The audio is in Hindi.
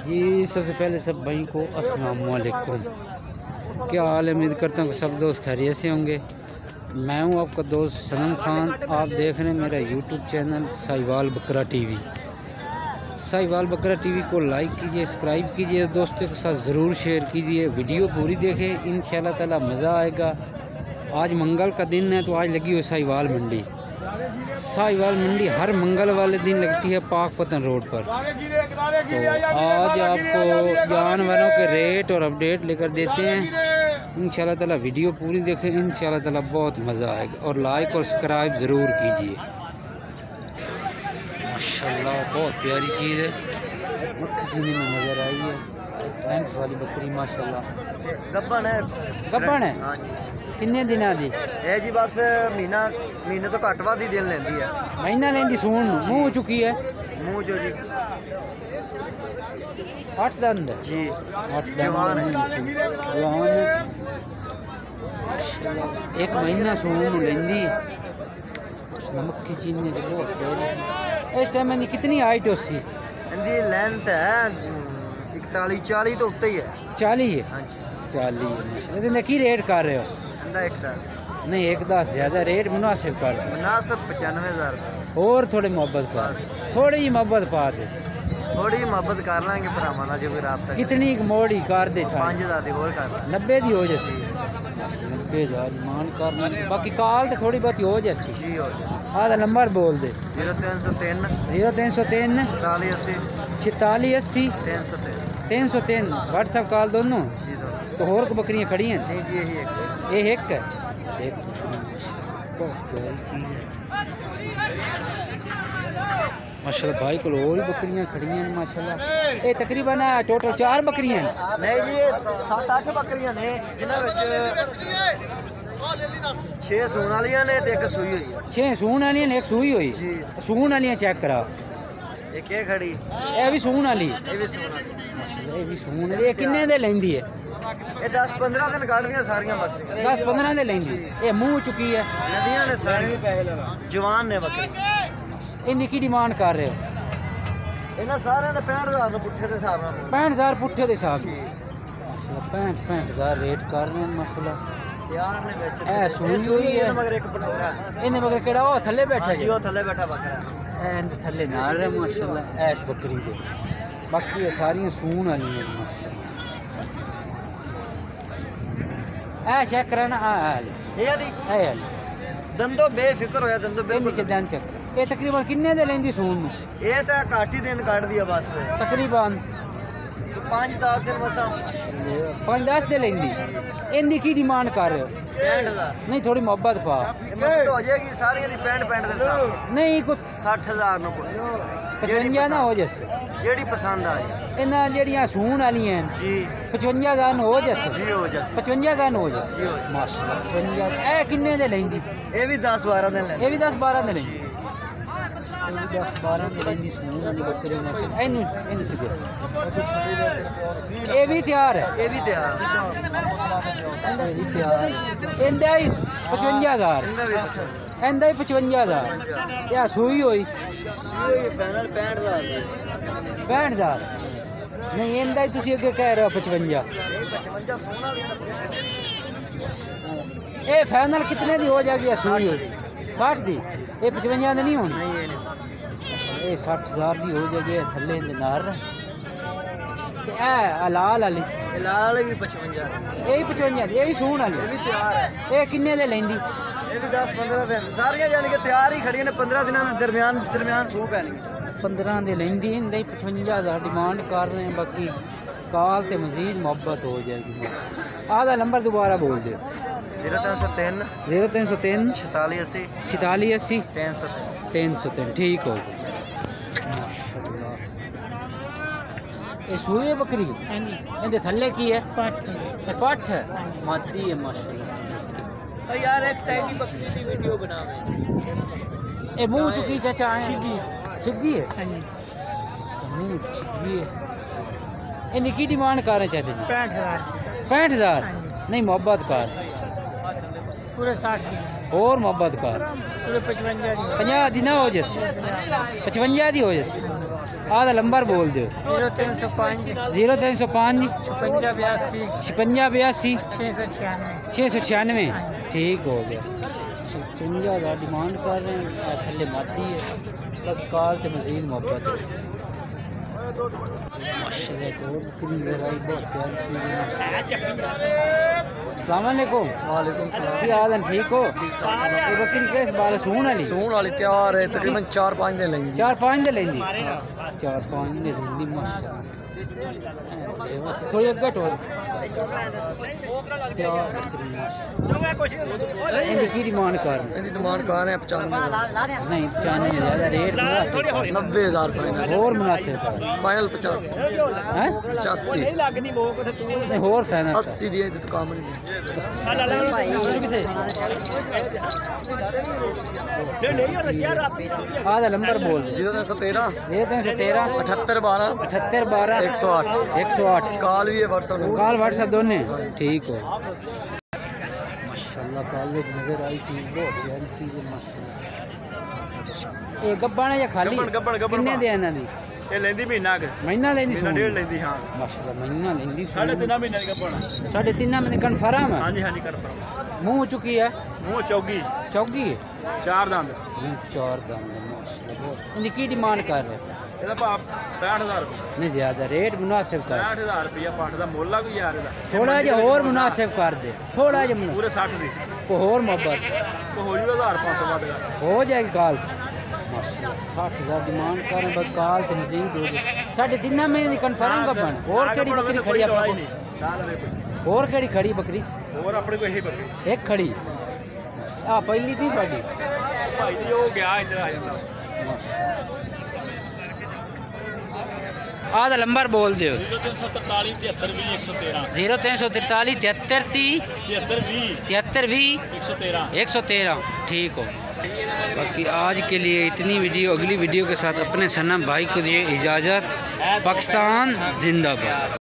जी सबसे पहले सब भाई को अस्सलाम वालेकुम। क्या हाल है? उम्मीद करता हूँ कि सब दोस्त खैरियत से होंगे। मैं हूँ आपका दोस्त सनम खान। आप देख रहे हैं मेरा यूट्यूब चैनल साहिवाल बकरा टीवी। साहिवाल बकरा टीवी को लाइक कीजिए, सब्सक्राइब कीजिए, दोस्तों के साथ ज़रूर शेयर कीजिए। वीडियो पूरी देखें, इंशाल्लाह ताला मज़ा आएगा। आज मंगल का दिन है तो आज लगी हुई साहिवाल मंडी। साहिवाल मंडी हर मंगल वाले दिन लगती है पाकपतन रोड पर। तो आज आपको जानवरों के रेट और अपडेट लेकर देते हैं। इंशाल्लाह ताला वीडियो पूरी देखें, इंशाल्लाह ताला बहुत मज़ा आएगा। और लाइक और सब्सक्राइब ज़रूर कीजिए। माशाल्लाह बहुत प्यारी चीज़ है, मक्खी चीनी में नज़र आई है। लेंथ वाली बकरी माशाल्लाह गब्बन है। गब्बन है? हाँ जी। किन्ने दिना दी? ये जी बस महीने तो घट वध ही दिन लेंदी है। महीना लेंदी सून मुँह चुकी है मुँह जो जी 8 दंद जी 8 जवान है। जवान है। एक महीना सून लेंदी मक्खी चीनी बहुत प्यारी। इस टाइम में कितनी हाइट होसी? इनकी लेंथ है 41-40 तो उत्ते ही है। 40 है? हाँ जी 40 है माशाल्लाह। की रेट कर रहे हो? इनका 110 नहीं 110 ज़्यादा रेट मुनासिब कर दो। मुनासिब 95,000 और थोड़ी मोहब्बत पा, थोड़ी जी मोहब्बत पा दे। थोड़ी मोहब्बत कर लेंगे भरावां नाल जो कोई राबता। कितनी मोड़ी कर दे? 5,000 दी होर कर लेंगे। 90 दी हो जैसी 90,000 मान कर। बाकी काल तो थोड़ी बहुत हो जैसी जी हो जाए। आधा नंबर बोल दे। 0303 0303 4480 4680 303 303 व्हाट्सएप कॉल दोनों। जी दो तो होर को बकरियाँ खड़ी हैं? नहीं जी यही एक ये एक है। एक बहुत प्यारी चीज़ है माशाल्लाह। भाई को और भी बकरियाँ खड़ी हैं माशाल्लाह। ये तकरीबन टोटल 4 बकरियाँ हैं। नहीं जी 7-8 बकरियां ने जिन्होंने 6 सून वालियां ने ते एक सूई हुई है। 6 सून वाली ने एक सूई हुई। जी सून वाली चेक करा। एक ये खड़ी ये भी सून वाली? ये भी सून वाली। माशाल्लाह ये भी सून है। ये किन्ने दे लेंदी है? ये 10-15 दिन काट लिया सारियां बकरियां। 10-15 दे लेंदी। ये मुंह चुकी है। नदियां ने सारी जवान ने बकरी। इनकी की डिमांड कर रहे हो? इन्हां सारे ने 65,000 ਨੂੰ ਪੁੱਠੇ ਦੇ ਹਿਸਾਬ ਨਾਲ 65,000 ਪੁੱਠੇ ਦੇ ਹਿਸਾਬ ਨਾਲ ਮਾਸ਼ਾਅੱਲਾ। 65,000 ਰੇਟ ਕਰ ਰਹੇ ਹਨ ਮਾਸ਼ਾਅੱਲਾ। ਤਿਆਰ ਨੇ ਵਿੱਚ ਇਹ ਸੂਈ ਹੈ ਮਗਰ ਇੱਕ ਪਟੋਰਾ ਇਹਨੇ ਮਗਰ ਕਿਹੜਾ ਉਹ ਥੱਲੇ ਬੈਠਾ ਜੀ ਉਹ ਥੱਲੇ ਬੈਠਾ ਬੱਕਰਾ ਐਂਡ ਥੱਲੇ ਨਾਲ ਹੈ ਮਾਸ਼ਾਅੱਲਾ ਐਸ਼ ਬੱਕਰੀ ਦੇ। ਬਾਕੀ ਇਹ ਸਾਰੀਆਂ ਸੂਣ ਵਾਲੀਆਂ ਮਾਸ਼ਾਅੱਲਾ। ਇਹ ਚੈੱਕ ਕਰਨਾ ਇਹ ਦੀ ਦੰਦੋ ਬੇਫਿਕਰ ਹੋਇਆ ਦੰਦੋ ਬਿਲਕੁਲ ਚੈੱਕ। ਇਹ ਤਕਰੀਬਨ ਕਿੰਨੇ ਦੇ ਲੈਂਦੀ ਸੂਣ ਨੂੰ? ਇਹ ਤਾਂ ਘੱਟ ਹੀ ਦਿਨ ਕੱਢਦੀ ਆ ਬਸ ਤਕਰੀਬਨ 5-10 ਦਿਨ ਮਸਾਂ 5-10 ਦੇ ਲੈਂਦੀ। ਇਹਦੀ ਕੀ ਡਿਮਾਂਡ ਕਰ ਰਹੇ ਹੋ? 65,000 ਨਹੀਂ ਥੋੜੀ ਮੁਹੱਬਤ ਪਾ। ਮੁਹੱਬਤ ਹੋ ਜਾਏਗੀ ਸਾਰੀਆਂ ਦੀ 65 ਦੇ ਹਿਸਾਬ ਨਹੀਂ ਕੁਝ 60,000 ਨੂੰ ਪੁੱਟ 55 ਨਾ ਹੋ ਜੈਸੇ ਜਿਹੜੀ ਪਸੰਦ ਆ ਜਾਏ। ਇਹਨਾਂ ਜਿਹੜੀਆਂ ਸੂਣ ਵਾਲੀਆਂ ਜੀ 55,000 ਨੂੰ ਹੋ ਜੈਸੇ। ਜੀ ਹੋ ਜਾਏ 55,000 ਨੂੰ ਹੋ ਜੀ ਜਾਏ ਹੋ ਜਾਏ। ਮਾਸ਼ਾਅੱਲਾ। 55 ਇਹ ਕਿੰਨੇ ਦੇ ਲੈਂਦੀ? ਇਹ ਵੀ 10-12 ਦਿਨ ਲੈਂਦੇ। ਇਹ ਵੀ 10-12 ਦੇ ਲੈਂਦੀ। ਜੀ ਇਹ ਵੀ 10-12 ਦੇ ਲੈਂਦੀ ਸੂਣ ਵਾਲੀ ਬੱਕਰੀ ਮਾਸ਼ਾਅੱਲਾ। ਇਹਨੂੰ ਸਿੱਧੇ ਇਹ ਵੀ ਤਿਆਰ ਹੈ। ਇਹ ਵੀ ਤਿਆਰ ਇਹ ਵੀ ਤਿਆਰ। ਇਹਦਾ ਹੀ 55,000 ਇਹਦਾ ਵੀ ਇਹਦਾ ਹੀ 55,000। ਇਹ ਸੂਈ ਹੋਈ ਫਾਈਨਲ 65,000 65,000 ਨਹੀਂ ਇਹਦਾ ਹੀ ਤੁਸੀਂ ਅੱਗੇ ਕਹਿ ਰਹੇ ਹੋ 55। 55 ਸੋਨਾ ਵੀ ਇਹ ਫਾਈਨਲ ਕਿਤਨੇ ਦੀ ਹੋ ਜਾਏਗੀ? ਇਹ ਸੂਈ ਹੋਈ 60 ਦੀ। ਇਹ 55 ਦੀ ਨਹੀਂ ਹੋਣੀ। ਨਹੀਂ ਇਹ ਨਹੀਂ ਇਹ 60,000 ਦੀ ਹੋ ਜਾਏਗੀ। ਇਹ ਥੱਲੇ ਦੇ ਨਾਰ ਤੇ ਇਹ ਹਲਾਲ ਵਾਲੀ ਇਹ ਲਾਲ ਵਾਲੇ ਵੀ 55 ਇਹ ਵੀ 55 ਦੀ। ਇਹ ਵੀ ਸੂਣ ਵਾਲੀ। ਇਹ ਵੀ ਤਿਆਰ ਹੈ। ਇਹ ਕਿੰਨੇ ਦੇ ਲੈਂਦੀ? ਇਹ ਵੀ 10-15 ਦਿਨ ਸਾਰੀਆਂ ਜਾਨੀ ਕਿ ਤਿਆਰ ਹੀ ਖੜੀਆਂ ਨੇ। 15 ਦਿਨਾਂ ਦੇ ਦਰਮਿਆਨ ਸੂਹ ਪੈਣੀ 15 ਦੇ ਲੈਂਦੀ। ਇਹਦਾ ਹੀ 55,000 ਡਿਮਾਂਡ ਕਰ ਰਹੇ हैं। बाकी काल ते मजीद मोहब्बत हो जाएगी। आधा नंबर दोबारा बोल दो। 0303 0303 4680 4680 303 303 ठीक हो गया माशाल्लाह। ये सूई है बकरी? इहदे थल्ले की है? पठ है मादी है माशाल्लाह। यार एक टाइम बकरी की वीडियो बनावे। ये मुंह चुकी चाचा है? सिग्गी है मुंह सिग्गी है। इनकी की डिमांड कर रहे चाचा जी? 65,000 नहीं मोहब्बत कर पूरे 60 और मोहब्बत कर पूरे 55 50 दी ना हो जैसे 55 दी हो जैसे आधा नंबर बोल दो। 0305 0305 56 56 696 696। ठीक हो गया। 56 का डिमांड कर रहे हैं, थले माती है बस काल तो मजीद मोहब्बत है माशाल्लाह। बहुत प्यारी चीज़ है। अस्सलाम वालेकुम। वालेकुम सलाम। की हाल है, ठीक हो? ये बकरी किस बाल सून वाली? सून वाली तैयार है, तकरीबन 4-5 दिन लेंगे। 4-5 दिन लेंदी। 4-5 दिन लेंदी माशाल्लाह। थोड़ी अगट हो की डिमांड कर डिमांड कर रहे हैं 95। नहीं 95 ज़्यादा रेट 90,000 फाइनल। और मुनासिब फाइनल 85 है 85 नहीं और फाइनल 80 दिए तो काम नहीं। आधा नंबर बोल 0313 73 78 12 78 12 108 108। कॉल भी है, व्हाट्सएप कॉल व्हाट्सएप दोनों ठीक हो माशाल्लाह। कॉलेज नजर आई चीज़ बहुत प्यारी चीज़ है माशाल्लाह। ये गब्बन है या खाली? कितने दे इन्हां दी? ये लेंदी महीना लेंदी डेढ़ लेंदी। हां माशाल्लाह महीना लेंदी। 3.5 महीने की गब्बन। 3.5 महीने कन्फर्म है? हां जी कन्फर्म। मुंह चुकी है? मुंह चौकी चौकी है। 4 दांत। 4 दांत माशाल्लाह। बहुत इनकी की डिमांड कर रहे? ਇਹਦਾ ਭਾਅ 65000 ਰੁਪਏ। नहीं ज़्यादा रेट मुनासिब कर। 65000 रुपया पट ਦਾ ਮੁੱਲ ਆ ਕੋਈ ਯਾਰ ਇਹਦਾ। थोड़ा जिहा और मुनासिब कर दे, थोड़ा जिहा ਪੂਰੇ 60 ਦੀ। को और मोहब्बत ਕੋ ਹੋ ਜੂਗਾ 1500 ਵੱਧ ਦਾ। हो जाएगी काल माशाल्लाह। 60,000 डिमांड करें बस काल तो मजीद हो गई। 3.5 महीने की कन्फर्म गब्बन। और केड़ी बकरी खड़ी है अपने को? और केड़ी खड़ी बकरी? ਹੋਰ ਆਪਣੇ ਕੋਲ ਇਹੀ ਬੱਕਰੀ एक खड़ी आ पहली थी साडी ਭਾਈ ਜੀ ਉਹ ਗਿਆ ਇੱਧਰ ਆ ਜਾਂਦਾ। आधा नंबर बोल दो। 0343 73 113 0343 73 73 113। ठीक हो। बाकी आज के लिए इतनी वीडियो। अगली वीडियो के साथ अपने सनम भाई को दिए इजाज़त। पाकिस्तान जिंदाबाद।